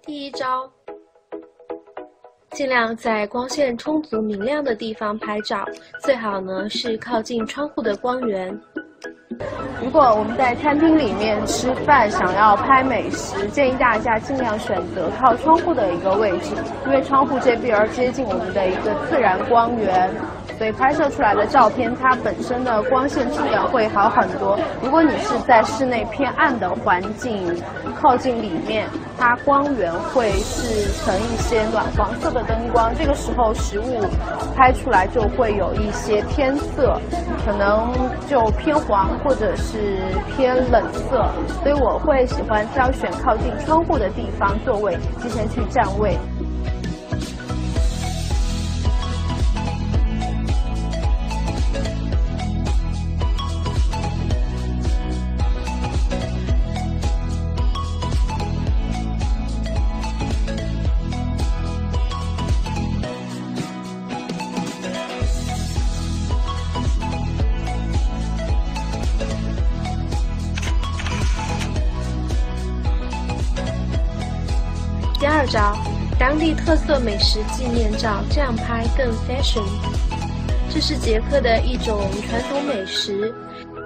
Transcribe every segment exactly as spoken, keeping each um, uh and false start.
第一招，尽量在光线充足明亮的地方拍照，最好呢是靠近窗户的光源。 如果我们在餐厅里面吃饭，想要拍美食，建议大家尽量选择靠窗户的一个位置，因为窗户这边接近我们的一个自然光源，所以拍摄出来的照片它本身的光线质量会好很多。如果你是在室内偏暗的环境，靠近里面，它光源会是呈一些暖黄色的灯光，这个时候食物拍出来就会有一些偏色，可能就偏黄或者是偏冷色，所以我会喜欢挑选靠近窗户的地方座位，提前去占位。 第二招，当地特色美食纪念照，这样拍更 fashion。这是捷克的一种传统美食，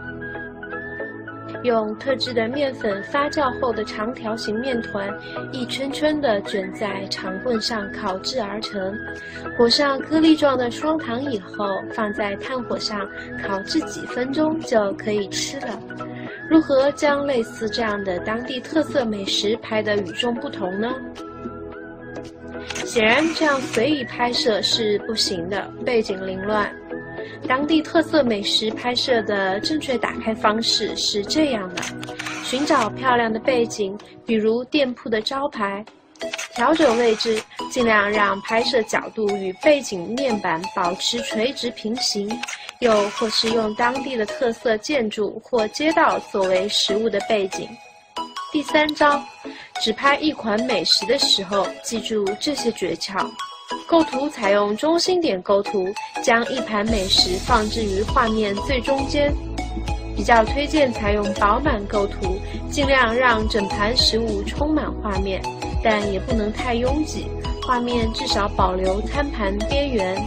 用特制的面粉发酵后的长条形面团，一圈圈地卷在长棍上烤制而成，裹上颗粒状的双糖以后，放在炭火上烤制几分钟就可以吃了。如何将类似这样的当地特色美食拍得与众不同呢？显然，这样随意拍摄是不行的，背景凌乱。当地特色美食拍摄的正确打开方式是这样的：寻找漂亮的背景，比如店铺的招牌，调整位置，尽量让拍摄角度与背景面板保持垂直平行，又或是用当地的特色建筑或街道作为食物的背景。第三招，只拍一款美食的时候，记住这些诀窍。构图采用中心点构图，将一盘美食放置于画面最中间。比较推荐采用饱满构图，尽量让整盘食物充满画面，但也不能太拥挤，画面至少保留餐盘边缘。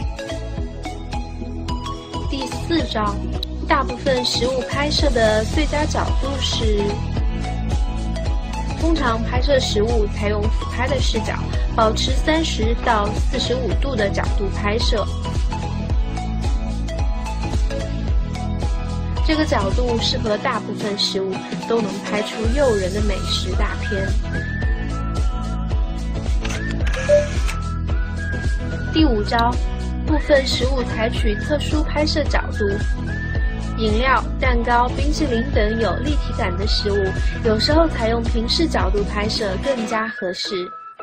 第四招，大部分食物拍摄的最佳角度是，通常拍摄食物采用俯拍的视角，保持三十到四十五度的角度拍摄。这个角度适合大部分食物都能拍出诱人的美食大片。第五招，部分食物采取特殊拍摄角度。饮料、蛋糕、冰淇淋等有立体感的食物，有时候采用平视角度拍摄更加合适。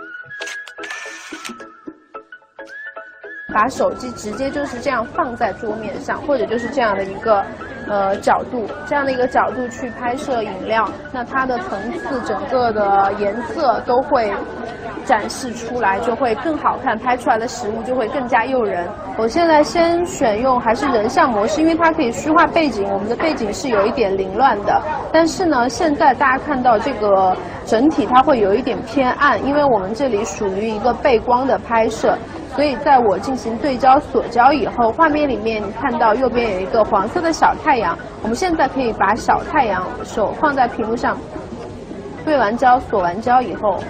把手机直接就是这样放在桌面上，或者就是这样的一个呃角度，这样的一个角度去拍摄饮料，那它的层次、整个的颜色都会展示出来，就会更好看，拍出来的食物就会更加诱人。我现在先选用还是人像模式，因为它可以虚化背景，我们的背景是有一点凌乱的。但是呢，现在大家看到这个整体它会有一点偏暗，因为我们这里属于一个背光的拍摄。所以在我进行对焦锁焦以后，画面里面你看到右边有一个黄色的小太阳，我们现在可以把小太阳手放在屏幕上，对完焦锁完焦以后，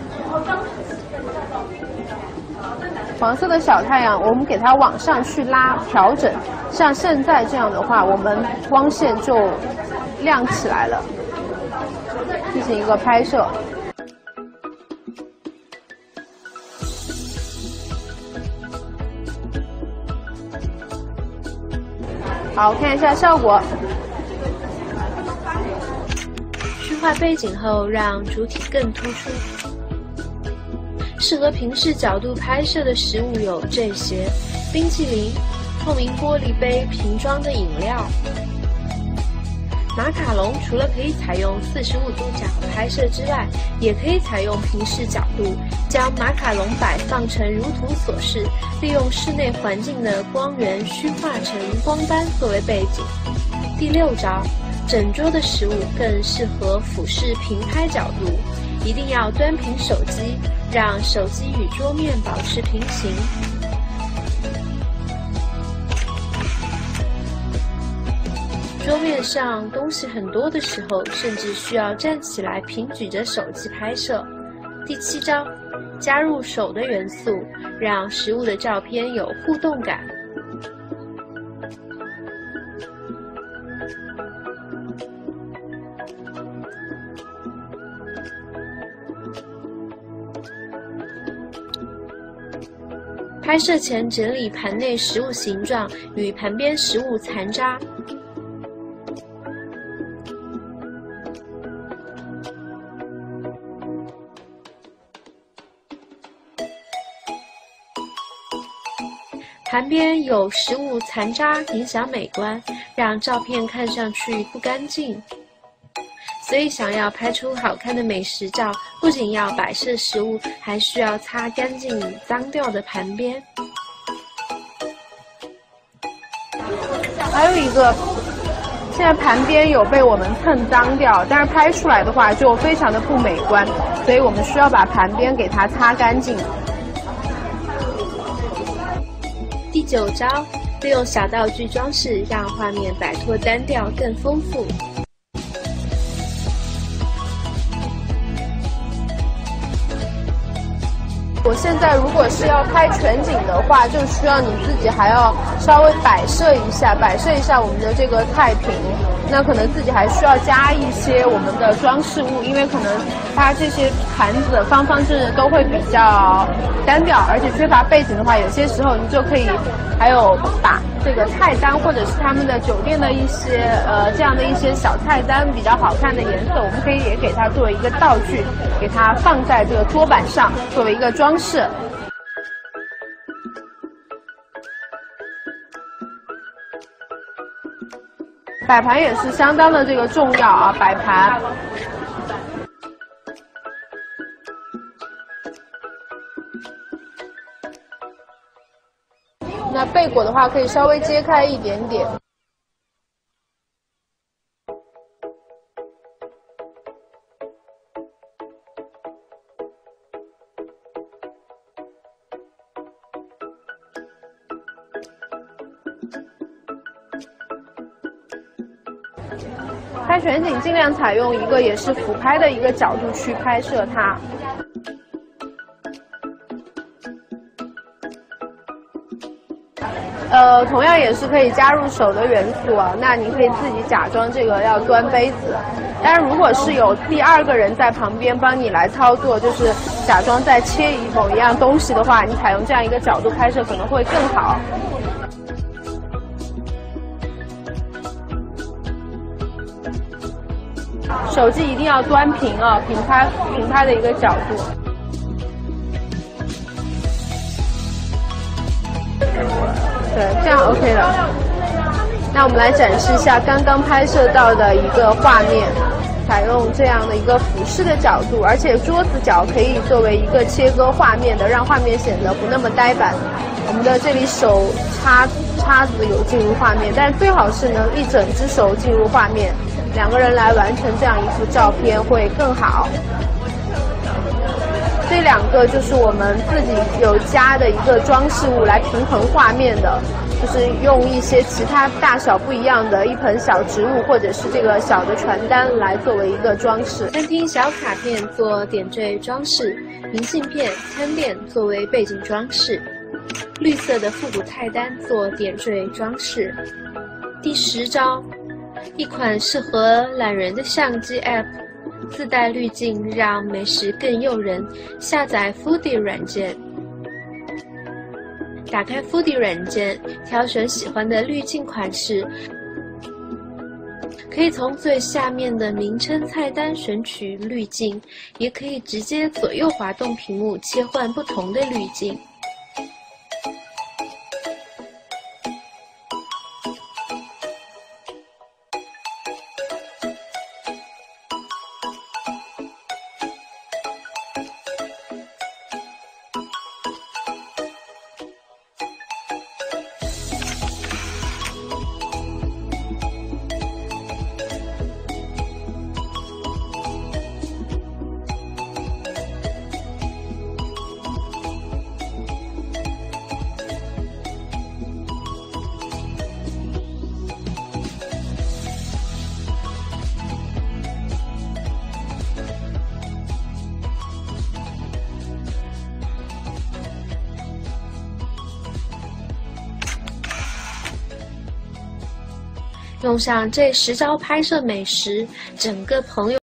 黄色的小太阳我们给它往上去拉调整，像现在这样的话，我们光线就亮起来了，进行一个拍摄。好，看一下效果。 虚化背景后，让主体更突出。适合平视角度拍摄的食物有这些：冰淇淋、透明玻璃杯瓶装的饮料。马卡龙除了可以采用四十五度角拍摄之外，也可以采用平视角度，将马卡龙摆放成如图所示，利用室内环境的光源虚化成光斑作为背景。第六招，整桌的食物更适合俯视平拍角度， 一定要端平手机，让手机与桌面保持平行。桌面上东西很多的时候，甚至需要站起来平举着手机拍摄。第七招，加入手的元素，让实物的照片有互动感。拍摄前整理盘内食物形状与盘边食物残渣。盘边有食物残渣影响美观，让照片看上去不干净。所以想要拍出好看的美食照，不仅要摆设食物，还需要擦干净脏掉的盘边。 还有一个，现在盘边有被我们蹭脏掉，但是拍出来的话就非常的不美观，所以我们需要把盘边给它擦干净。 第九招，利用小道具装饰，让画面摆脱单调，更丰富。 我现在如果是要拍全景的话，就需要你自己还要稍微摆设一下，摆设一下我们的这个菜品。那可能自己还需要加一些我们的装饰物，因为可能它这些盘子方方正正都会比较单调，而且缺乏背景的话，有些时候你就可以还有把这个菜单或者是他们的酒店的一些呃这样的一些小菜单比较好看的颜色，我们可以也给它作为一个道具，给它放在这个桌板上作为一个装饰。摆盘也是相当的这个重要啊，摆盘。那背果的话，可以稍微揭开一点点。拍全景尽量采用一个也是俯拍的一个角度去拍摄它。呃，同样也是可以加入手的元素啊。那你可以自己假装这个要端杯子，但是如果是有第二个人在旁边帮你来操作，就是假装在切一某一样东西的话，你采用这样一个角度拍摄可能会更好。手机一定要端平啊，平拍平拍的一个角度。对，这样 OK 了。那我们来展示一下刚刚拍摄到的一个画面，采用这样的一个俯视的角度，而且桌子角可以作为一个切割画面的，让画面显得不那么呆板。我们的这里手叉叉子有进入画面，但最好是能一整只手进入画面。两个人来完成这样一幅照片会更好。这两个就是我们自己有加的一个装饰物来平衡画面的，就是用一些其他大小不一样的一盆小植物或者是这个小的传单来作为一个装饰。 餐厅小卡片做点缀装饰，明信片、餐垫作为背景装饰，绿色的复古菜单做点缀装饰。第十招。一款适合懒人的相机 App， 自带滤镜，让美食更诱人。下载 Foodie 软件，打开 Foodie 软件，挑选喜欢的滤镜款式，可以从最下面的名称菜单选取滤镜，也可以直接左右滑动屏幕切换不同的滤镜。 用上这十招拍摄美食，整个朋友